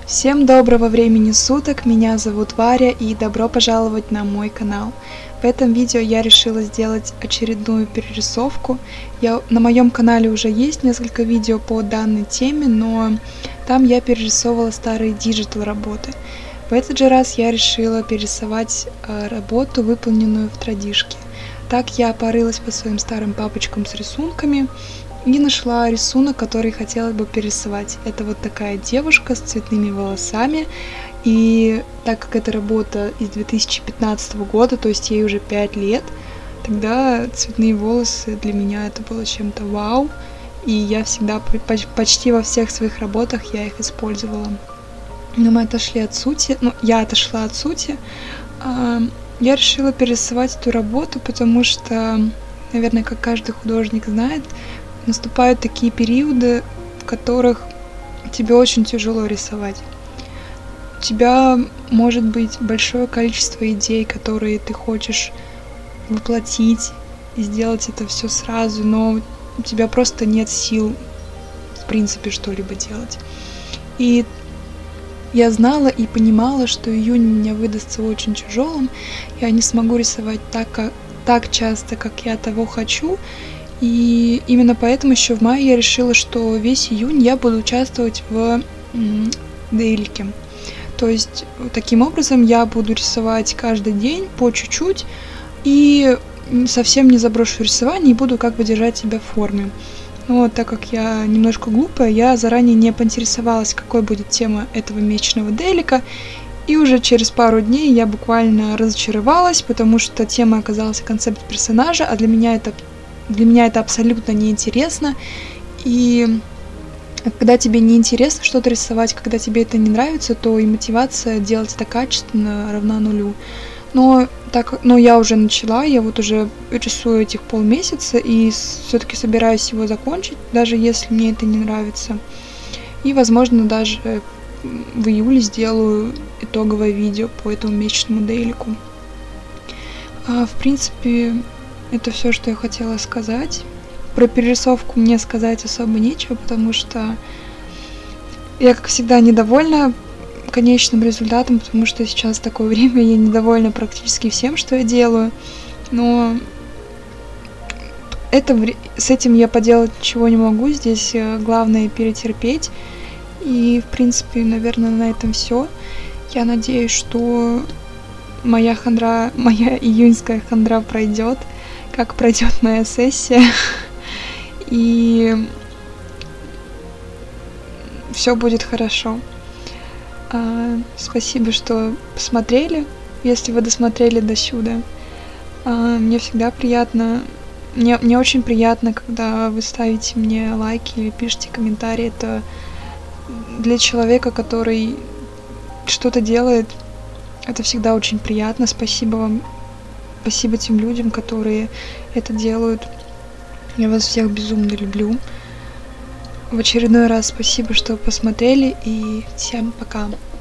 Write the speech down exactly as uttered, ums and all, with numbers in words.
Всем доброго времени суток, меня зовут Варя и добро пожаловать на мой канал. В этом видео я решила сделать очередную перерисовку. Я, на моем канале уже есть несколько видео по данной теме, но там я перерисовывала старые диджитал работы. В этот же раз я решила перерисовать э, работу, выполненную в традишке. Так я порылась по своим старым папочкам с рисунками и нашла рисунок, который хотела бы перерисовать. Это вот такая девушка с цветными волосами. И так как эта работа из две тысячи пятнадцатого года, то есть ей уже пять лет, тогда цветные волосы для меня это было чем-то вау. И я всегда, почти во всех своих работах я их использовала. Но мы отошли от сути, ну, я отошла от сути. Я решила перерисовать эту работу, потому что, наверное, как каждый художник знает, наступают такие периоды, в которых тебе очень тяжело рисовать. У тебя может быть большое количество идей, которые ты хочешь воплотить и сделать это все сразу, но у тебя просто нет сил, в принципе, что-либо делать. И я знала и понимала, что июнь у меня выдастся очень тяжелым, я не смогу рисовать так, как, так часто, как я того хочу. И именно поэтому еще в мае я решила, что весь июнь я буду участвовать в дейлике. То есть таким образом я буду рисовать каждый день по чуть-чуть и совсем не заброшу рисование и буду как бы держать себя в форме. Но так как я немножко глупая, я заранее не поинтересовалась, какой будет тема этого месячного дейлика. И уже через пару дней я буквально разочаровалась, потому что тема оказалась концепт персонажа, а для меня это Для меня это абсолютно неинтересно, и когда тебе неинтересно что-то рисовать, когда тебе это не нравится, то и мотивация делать это качественно равна нулю. Но, так, но я уже начала, я вот уже рисую этих полмесяца, и все-таки собираюсь его закончить, даже если мне это не нравится. И, возможно, даже в июле сделаю итоговое видео по этому месячному дейлику. А, в принципе, это все, что я хотела сказать. Про перерисовку мне сказать особо нечего, потому что я, как всегда, недовольна конечным результатом, потому что сейчас такое время, я недовольна практически всем, что я делаю. Но это, с этим я поделать ничего не могу. Здесь главное перетерпеть. И, в принципе, наверное, на этом все. Я надеюсь, что моя хандра, моя июньская хандра пройдет, как пройдет моя сессия, и все будет хорошо. А, спасибо, что посмотрели, если вы досмотрели до сюда. А, мне всегда приятно, мне, мне очень приятно, когда вы ставите мне лайки или пишите комментарии. Это для человека, который что-то делает, это всегда очень приятно. Спасибо вам. Спасибо тем людям, которые это делают. Я вас всех безумно люблю. В очередной раз спасибо, что посмотрели, и всем пока.